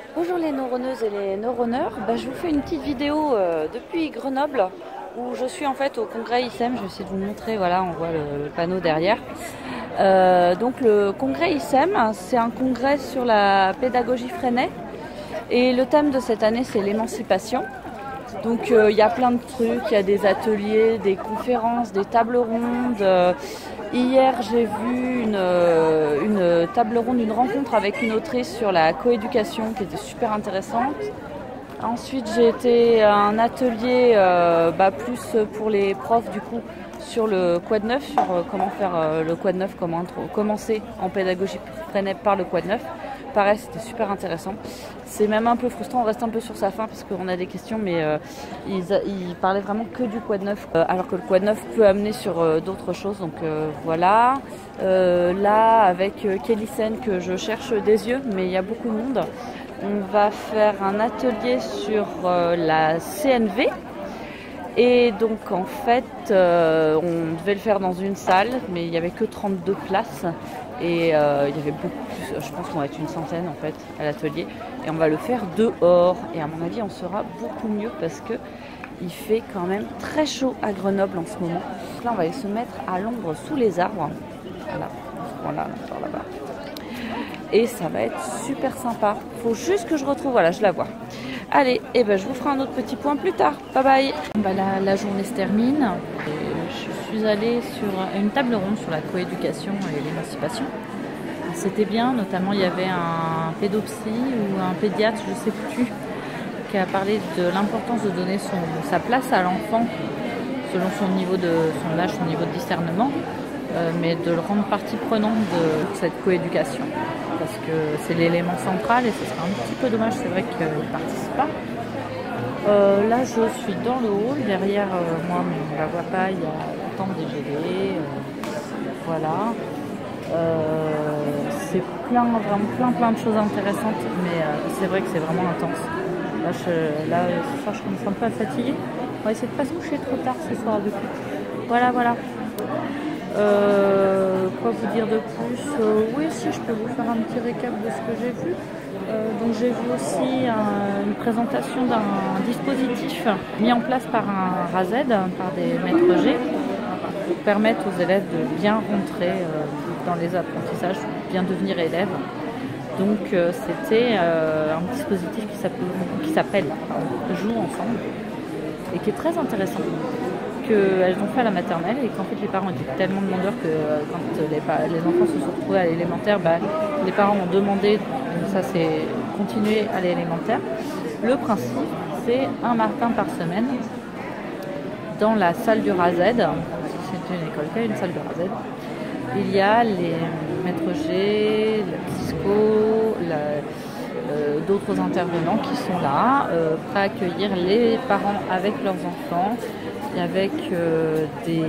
Bonjour les neuroneuses et les neuroneurs, je vous fais une petite vidéo depuis Grenoble où je suis en fait au congrès ICEM. Je vais essayer de vous montrer, voilà, on voit le panneau derrière. Donc le congrès ICEM, c'est un congrès sur la pédagogie Freinet et le thème de cette année c'est l'émancipation. Donc il y a plein de trucs, il y a des ateliers, des conférences, des tables rondes. Hier j'ai vu une table ronde, une rencontre avec une autrice sur la coéducation qui était super intéressante. Ensuite j'ai été à un atelier plus pour les profs du coup sur le Quad 9, sur comment faire le Quad 9, comment commencer en pédagogie Freinet par le Quad 9. Pareil, c'était super intéressant. C'est même un peu frustrant, on reste un peu sur sa fin parce qu'on a des questions, mais ils parlaient vraiment que du Quad 9, alors que le Quad 9 peut amener sur d'autres choses. Donc voilà. Là, avec Kelly Sen, que je cherche des yeux, mais il y a beaucoup de monde. On va faire un atelier sur la CNV. Et donc en fait, on devait le faire dans une salle, mais il n'y avait que 32 places. Et il y avait beaucoup plus, je pense qu'on va être une centaine en fait à l'atelier. Et on va le faire dehors. Et à mon avis, on sera beaucoup mieux parce que il fait quand même très chaud à Grenoble en ce moment. Là, on va aller se mettre à l'ombre sous les arbres. Voilà, voilà, là-bas. Et ça va être super sympa. Faut juste que je retrouve, voilà, je la vois. Allez, et je vous ferai un autre petit point plus tard. Bye bye. La journée se termine. Je suis allée sur une table ronde sur la coéducation et l'émancipation. C'était bien, notamment il y avait un pédopsie ou un pédiatre, je ne sais plus, qui a parlé de l'importance de donner sa place à l'enfant selon son niveau de son âge, son niveau de discernement, mais de le rendre partie prenante de cette coéducation. Parce que c'est l'élément central et ce serait un petit peu dommage, c'est vrai qu'il ne participe pas. Là, je suis dans le hall, derrière moi, mais on ne la voit pas, il y a le temps des GD, voilà. C'est plein de choses intéressantes, mais c'est vrai que c'est vraiment intense. Là, ce soir, je commence un peu à fatiguer. On va essayer de ne pas se coucher trop tard ce soir, du coup. Voilà. Quoi vous dire de plus? Oui, si je peux vous faire un petit récap de ce que j'ai vu. Donc j'ai vu aussi une présentation d'un dispositif mis en place par un RASED, par des maîtres G, pour permettre aux élèves de bien rentrer dans les apprentissages, bien devenir élèves. Donc c'était un dispositif qui s'appelle Joue ensemble et qui est très intéressant. Qu'elles ont fait à la maternelle et qu'en fait les parents étaient tellement demandeurs que quand les enfants se sont retrouvés à l'élémentaire, les parents ont demandé, ça c'est continuer à l'élémentaire. Le principe, c'est un matin par semaine dans la salle du RASED, c'est une école qui a une salle du RASED, il y a les maîtres G, la psycho, d'autres intervenants qui sont là, prêts à accueillir les parents avec leurs enfants, avec du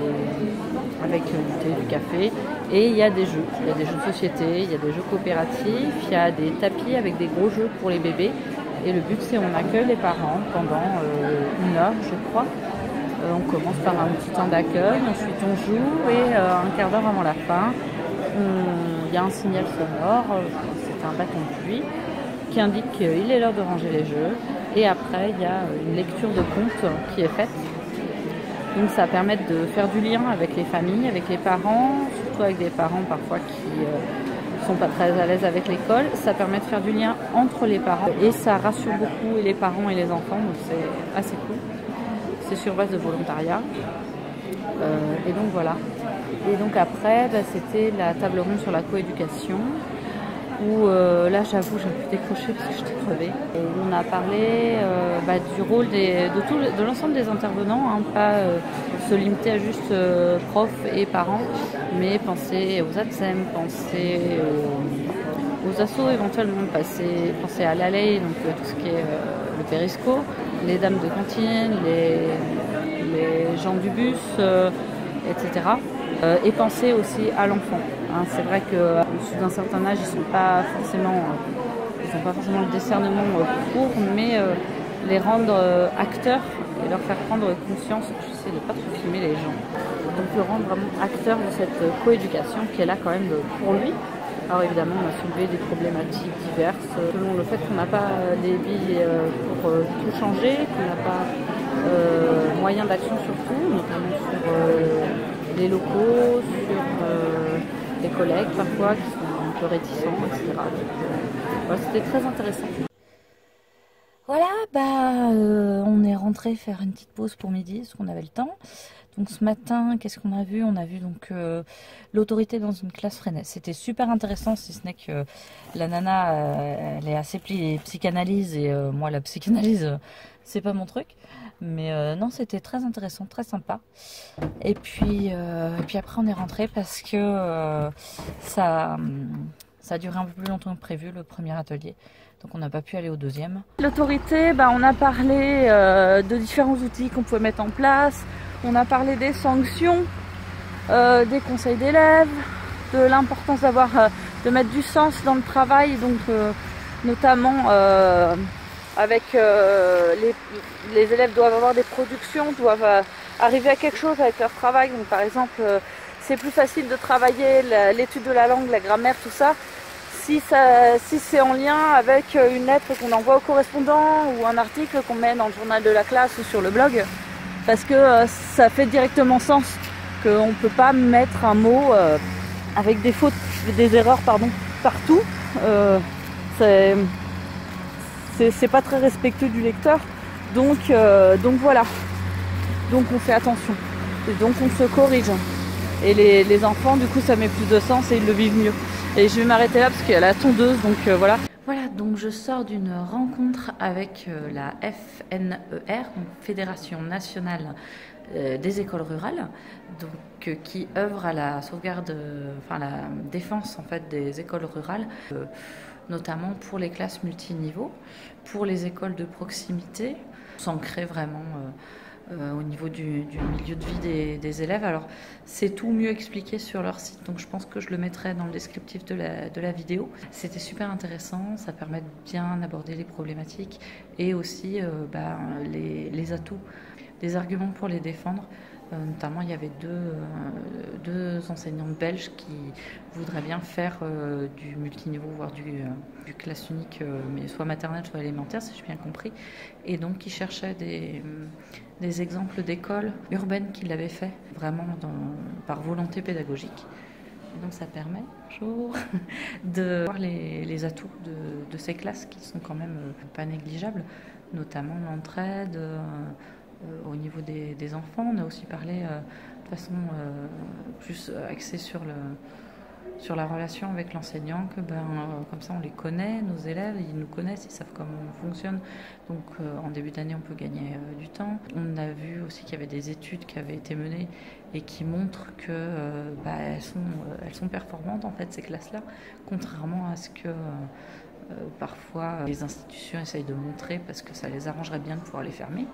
thé, du café, et il y a des jeux. Il y a des jeux de société, il y a des jeux coopératifs, il y a des tapis avec des gros jeux pour les bébés. Et le but, c'est qu'on accueille les parents pendant 1 heure, je crois. On commence par un petit temps d'accueil, ensuite on joue et un quart d'heure avant la fin, il y a un signal sonore, c'est un bâton de pluie, qui indique qu'il est l'heure de ranger les jeux. Et après, il y a une lecture de contes qui est faite. Donc ça permet de faire du lien avec les familles, avec les parents, surtout avec des parents parfois qui sont pas très à l'aise avec l'école. Ça permet de faire du lien entre les parents et ça rassure beaucoup les parents et les enfants, donc c'est assez cool. C'est sur base de volontariat. Et donc voilà. Et donc après, c'était la table ronde sur la coéducation. Où là j'avoue j'ai pu décrocher parce que j'étais crevée. Et on a parlé du rôle de l'ensemble des intervenants, hein, pas se limiter à juste profs et parents, mais penser aux ATSEM, penser aux assos éventuellement, penser à l'allée, donc tout ce qui est le périsco, les dames de cantine, les gens du bus, etc. Et penser aussi à l'enfant. Hein, c'est vrai qu'au-dessus d'un certain âge, ils n'ont pas forcément le discernement pour, mais les rendre acteurs et leur faire prendre conscience, j'essaie de ne pas trop filmer les gens, donc le rendre vraiment acteur de cette coéducation qui est là quand même pour lui, Alors évidemment, on a soulevé des problématiques diverses selon le fait qu'on n'a pas les billes pour tout changer, qu'on n'a pas moyen d'action sur tout, notamment sur les locaux, sur les collègues parfois qui sont un peu réticents, etc. Donc, voilà, c'était très intéressant. Voilà, on est rentré faire une petite pause pour midi, parce qu'on avait le temps. Donc ce matin, qu'est-ce qu'on a vu? On a vu donc l'autorité dans une classe freinée. C'était super intéressant, si ce n'est que la nana, elle est assez psychanalyse, et moi la psychanalyse, c'est pas mon truc. Mais non, c'était très intéressant, très sympa. Et puis après on est rentré parce que ça a duré un peu plus longtemps que prévu, le premier atelier. Donc on n'a pas pu aller au deuxième. L'autorité, on a parlé de différents outils qu'on pouvait mettre en place. On a parlé des sanctions, des conseils d'élèves, de l'importance de mettre du sens dans le travail, donc notamment avec les élèves doivent avoir des productions, doivent arriver à quelque chose avec leur travail. Donc par exemple, c'est plus facile de travailler l'étude de la langue, la grammaire, tout ça, si c'est en lien avec une lettre qu'on envoie au correspondant ou un article qu'on met dans le journal de la classe ou sur le blog. Parce que ça fait directement sens, qu'on ne peut pas mettre un mot avec des fautes, des erreurs partout. C'est pas très respectueux du lecteur. Donc voilà. Donc on fait attention. Et donc on se corrige. Et les enfants, du coup, ça met plus de sens et ils le vivent mieux. Et je vais m'arrêter là parce qu'il y a la tondeuse, donc voilà. Voilà, donc je sors d'une rencontre avec la FNER, donc Fédération Nationale des Écoles Rurales, donc, qui œuvre à la sauvegarde, la défense en fait des écoles rurales, notamment pour les classes multiniveaux, pour les écoles de proximité, s'ancrer vraiment au niveau du milieu de vie des élèves. Alors c'est tout mieux expliqué sur leur site, donc je pense que je le mettrai dans le descriptif de la vidéo. C'était super intéressant, ça permet de bien aborder les problématiques et aussi les atouts, des arguments pour les défendre. Notamment, il y avait deux enseignantes belges qui voudraient bien faire du multiniveau, voire du classe unique, mais soit maternelle, soit élémentaire, si j'ai bien compris. Et donc, qui cherchaient des exemples d'écoles urbaines qui l'avaient fait, vraiment par volonté pédagogique. Et donc, ça permet de voir les atouts de ces classes qui sont quand même pas négligeables, notamment l'entraide. Au niveau des enfants, on a aussi parlé de façon plus axée sur la relation avec l'enseignant, que comme ça on les connaît, nos élèves, ils nous connaissent, ils savent comment on fonctionne. Donc en début d'année, on peut gagner du temps. On a vu aussi qu'il y avait des études qui avaient été menées et qui montrent que elles sont performantes en fait, ces classes-là, contrairement à ce que parfois les institutions essayent de montrer parce que ça les arrangerait bien de pouvoir les fermer.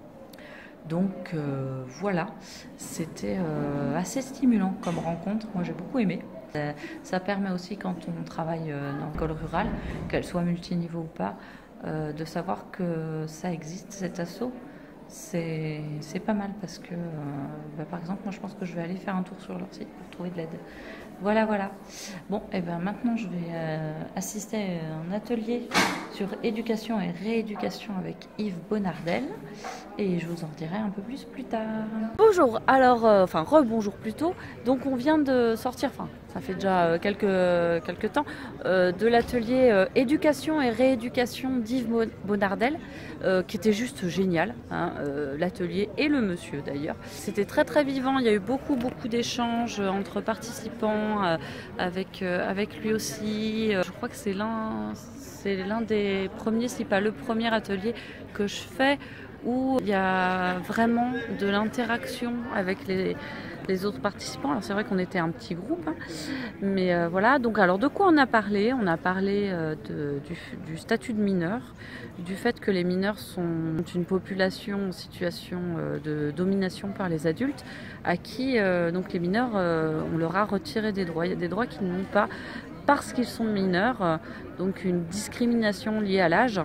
Donc voilà, c'était assez stimulant comme rencontre, moi j'ai beaucoup aimé. Ça permet aussi, quand on travaille dans l'école rurale, qu'elle soit multiniveau ou pas, de savoir que ça existe, cet assaut. C'est pas mal parce que, par exemple, moi je pense que je vais aller faire un tour sur leur site pour trouver de l'aide. Voilà. Bon, et maintenant je vais assister à un atelier sur éducation et rééducation avec Yves Bonardel et je vous en dirai un peu plus tard. Bonjour, alors, rebonjour plutôt. Donc on vient de sortir, ça fait déjà quelques temps, de l'atelier éducation et rééducation d'Yves Bonardel, qui était juste génial, l'atelier et le monsieur d'ailleurs. C'était très très vivant, il y a eu beaucoup d'échanges entre participants, avec lui aussi. Je crois que c'est l'un des premiers, si pas le premier atelier que je fais où il y a vraiment de l'interaction avec les autres participants. Alors c'est vrai qu'on était un petit groupe, mais voilà. Donc alors de quoi on a parlé? On a parlé du statut de mineur, du fait que les mineurs sont une population en situation de domination par les adultes, à qui donc les mineurs, on leur a retiré des droits. Il y a des droits qu'ils n'ont pas parce qu'ils sont mineurs, donc une discrimination liée à l'âge.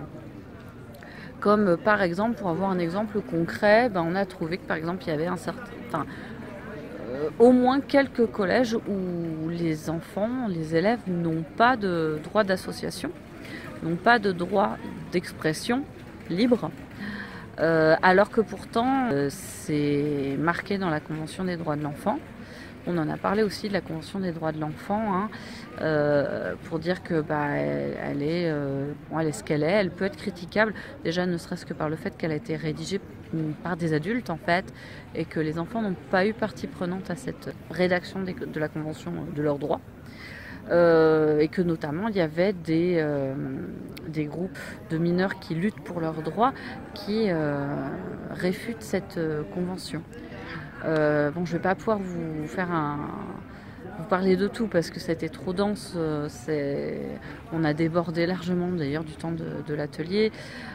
Comme par exemple, pour avoir un exemple concret, on a trouvé que par exemple il y avait au moins quelques collèges où les enfants, les élèves n'ont pas de droit d'association, n'ont pas de droit d'expression libre, alors que pourtant c'est marqué dans la Convention des droits de l'enfant. On en a parlé aussi de la Convention des droits de l'enfant, hein, pour dire que elle est ce qu'elle est. Elle peut être critiquable, déjà ne serait-ce que par le fait qu'elle a été rédigée par des adultes en fait, et que les enfants n'ont pas eu partie prenante à cette rédaction de la Convention de leurs droits. Et que notamment il y avait des groupes de mineurs qui luttent pour leurs droits qui réfutent cette convention. Bon, je ne vais pas pouvoir vous parler de tout parce que c'était trop dense. On a débordé largement d'ailleurs du temps de l'atelier.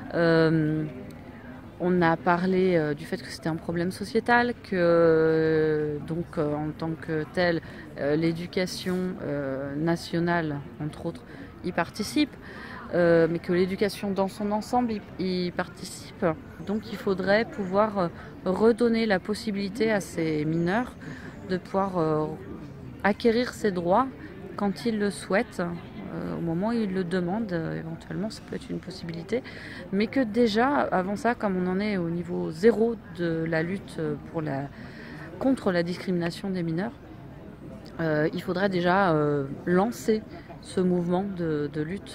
On a parlé du fait que c'était un problème sociétal, que donc en tant que tel, l'éducation nationale, entre autres, y participe. Mais que l'éducation dans son ensemble y participe. Donc il faudrait pouvoir redonner la possibilité à ces mineurs de pouvoir acquérir ces droits quand ils le souhaitent, au moment où ils le demandent, éventuellement ça peut être une possibilité, mais que déjà avant ça, comme on en est au niveau zéro de la lutte contre la discrimination des mineurs, il faudrait déjà lancer ce mouvement de lutte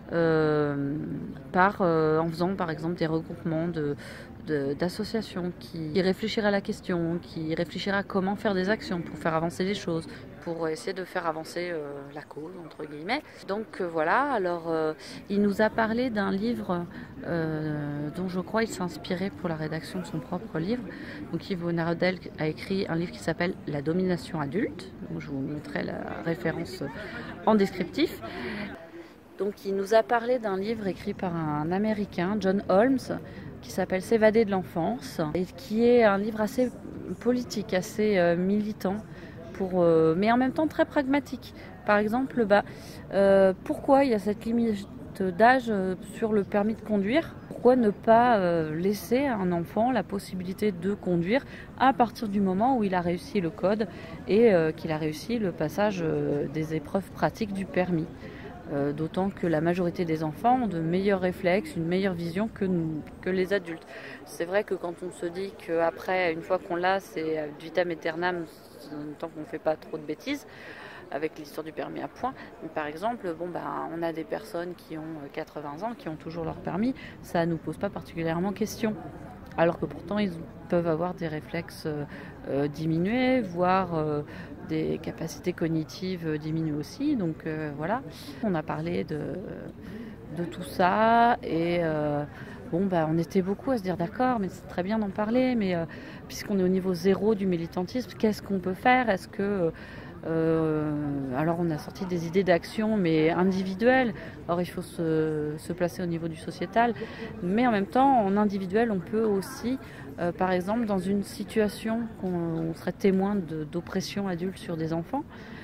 en faisant par exemple des regroupements d'associations qui réfléchiraient à la question, qui réfléchiraient à comment faire des actions pour faire avancer les choses, pour essayer de faire avancer la cause, entre guillemets. Donc voilà, alors il nous a parlé d'un livre dont je crois il s'est inspiré pour la rédaction de son propre livre. Donc Yves Bonarodel a écrit un livre qui s'appelle La domination adulte. Donc, je vous mettrai la référence en descriptif. Donc il nous a parlé d'un livre écrit par un Américain, John Holmes, qui s'appelle S'évader de l'enfance, et qui est un livre assez politique, assez militant, mais en même temps très pragmatique. Par exemple, pourquoi il y a cette limite d'âge sur le permis de conduire? Pourquoi ne pas laisser à un enfant la possibilité de conduire à partir du moment où il a réussi le code et qu'il a réussi le passage des épreuves pratiques du permis? D'autant que la majorité des enfants ont de meilleurs réflexes, une meilleure vision que les adultes. C'est vrai que quand on se dit qu'après, une fois qu'on l'a, c'est ad vitam aeternam, tant qu'on ne fait pas trop de bêtises, avec l'histoire du permis à points. Mais par exemple, on a des personnes qui ont 80 ans, qui ont toujours leur permis, ça ne nous pose pas particulièrement question. Alors que pourtant, ils peuvent avoir des réflexes diminués, voire des capacités cognitives diminuées aussi. Donc voilà, on a parlé de tout ça et on était beaucoup à se dire d'accord, mais c'est très bien d'en parler, mais puisqu'on est au niveau zéro du militantisme, qu'est-ce qu'on peut faire? Est-ce que alors on a sorti des idées d'action mais individuelles. Or il faut se placer au niveau du sociétal, mais en même temps en individuel on peut aussi par exemple dans une situation qu'on serait témoin d'oppression adulte sur des enfants,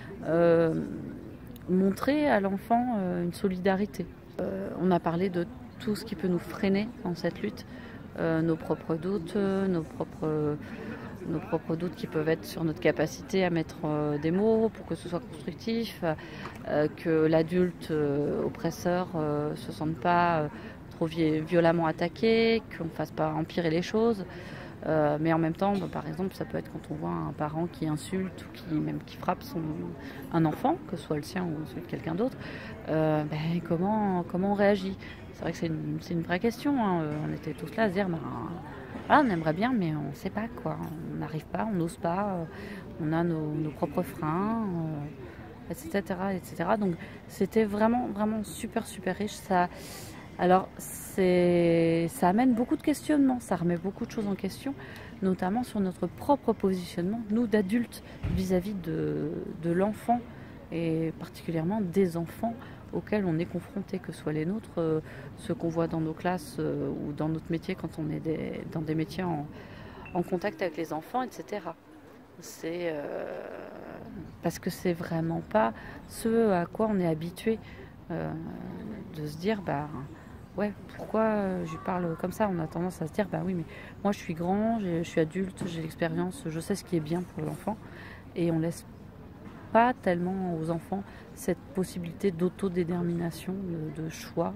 montrer à l'enfant une solidarité. On a parlé de tout ce qui peut nous freiner dans cette lutte, nos propres doutes, nos propres doutes qui peuvent être sur notre capacité à mettre des mots pour que ce soit constructif, que l'adulte oppresseur se sente pas trop violemment attaqué, qu'on ne fasse pas empirer les choses. Mais en même temps, par exemple, ça peut être quand on voit un parent qui insulte ou qui frappe un enfant, que ce soit le sien ou celui de quelqu'un d'autre, comment on réagit? C'est vrai que c'est une vraie question, hein. On était tous là à se dire, voilà, on aimerait bien, mais on ne sait pas quoi. On n'arrive pas, on n'ose pas, on a nos propres freins, etc., etc. Donc c'était vraiment, vraiment super, super riche. Alors ça amène beaucoup de questionnements, ça remet beaucoup de choses en question, notamment sur notre propre positionnement, nous d'adultes, vis-à-vis de l'enfant, et particulièrement des enfants auxquels on est confronté, que ce soit les nôtres, ceux qu'on voit dans nos classes ou dans notre métier quand on est dans des métiers en contact avec les enfants, etc. C'est parce que c'est vraiment pas ce à quoi on est habitué, de se dire ouais, pourquoi je lui parle comme ça? On a tendance à se dire, bah oui, mais moi je suis grand, je suis adulte, j'ai l'expérience, je sais ce qui est bien pour l'enfant. Et on laisse pas tellement aux enfants cette possibilité d'autodétermination, de choix,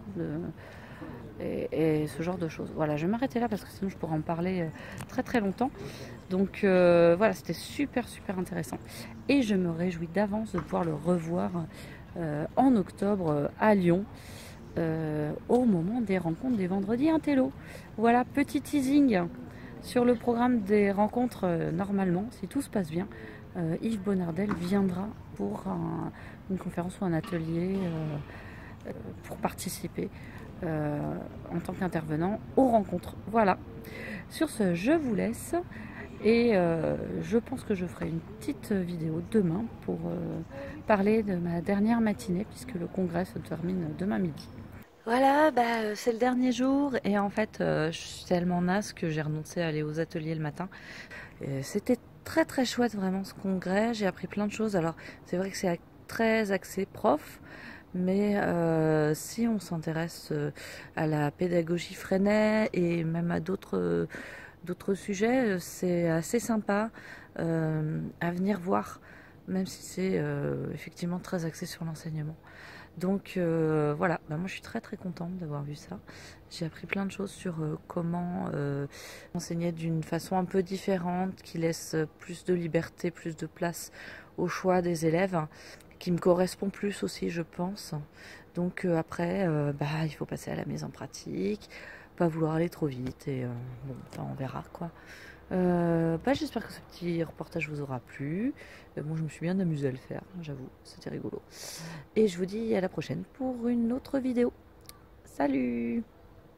et ce genre de choses. Voilà, je vais m'arrêter là parce que sinon je pourrais en parler très très longtemps. Donc voilà, c'était super super intéressant. Et je me réjouis d'avance de pouvoir le revoir en octobre à Lyon. Au moment des rencontres des vendredis Intello. Voilà, petit teasing sur le programme des rencontres. Normalement, si tout se passe bien, Yves Bonardel viendra pour une conférence ou un atelier pour participer en tant qu'intervenant aux rencontres. Voilà, sur ce, je vous laisse. Et je pense que je ferai une petite vidéo demain pour parler de ma dernière matinée, puisque le congrès se termine demain midi. Voilà, bah, c'est le dernier jour et en fait je suis tellement naze que j'ai renoncé à aller aux ateliers le matin. C'était très très chouette vraiment ce congrès, j'ai appris plein de choses. Alors c'est vrai que c'est très axé prof, mais si on s'intéresse à la pédagogie Freinet et même à d'autres sujets, c'est assez sympa à venir voir, même si c'est effectivement très axé sur l'enseignement. Donc voilà, bah moi je suis très très contente d'avoir vu ça. J'ai appris plein de choses sur comment enseigner d'une façon un peu différente, qui laisse plus de liberté, plus de place au choix des élèves, qui me correspond plus aussi, je pense. Donc après, bah, il faut passer à la mise en pratique, pas vouloir aller trop vite et bon, bah, on verra quoi. Bah, j'espère que ce petit reportage vous aura plu. Moi, je me suis bien amusée à le faire, j'avoue, c'était rigolo. Et je vous dis à la prochaine pour une autre vidéo. Salut!